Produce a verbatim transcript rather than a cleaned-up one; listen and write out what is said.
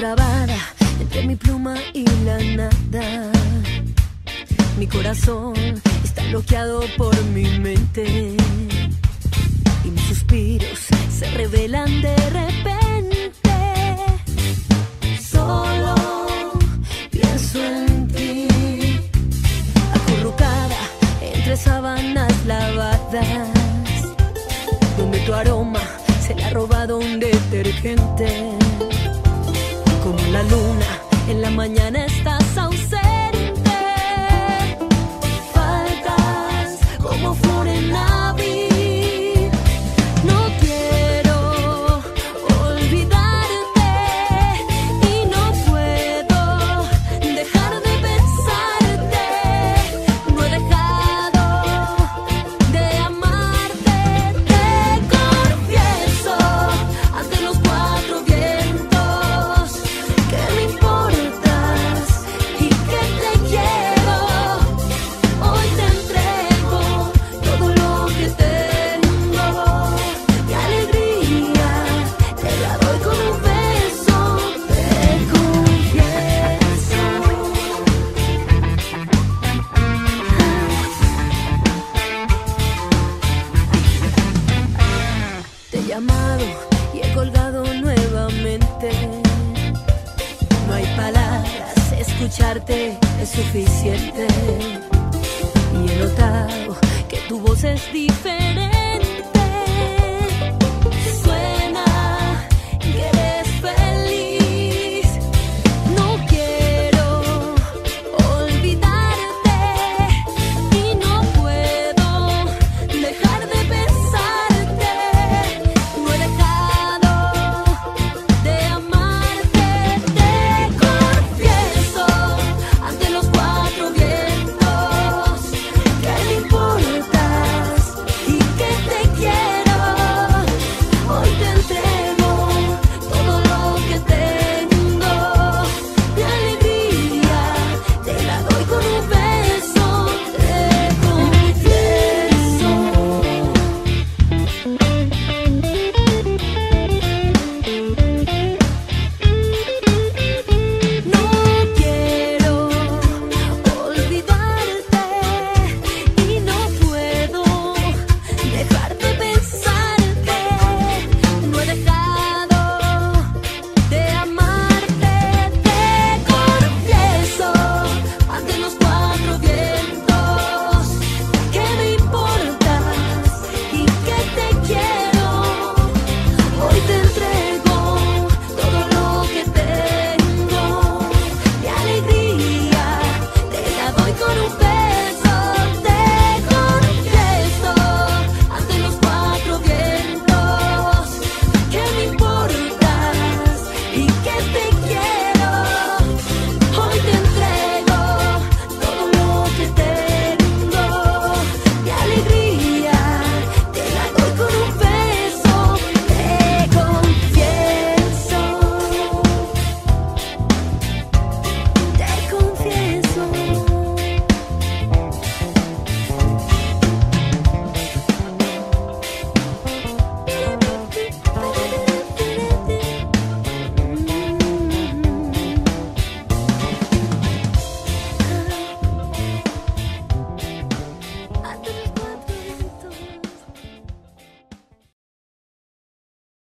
clavada entre mi pluma y la nada. Mi corazón está bloqueado por mi mente y mis suspiros se revelan de repente. Solo pienso en ti, acurrucada entre sábanas lavadas, donde tu aroma se le ha robado un detergente. Como la luna en la mañana estás ausente, faltas como flor en abril. No quiero olvidarte y no puedo dejar de pensarte. No he dejado de amarte. Te confieso ante los cuatro vientos que me importas y que te quiero. Hoy te entrego todo lo que tengo. Mi alegría te la doy con un beso. Te confieso. Te he llamado y he colgado nuevamente. No hay palabras, escucharte es suficiente. Y he notado que tu voz es diferente.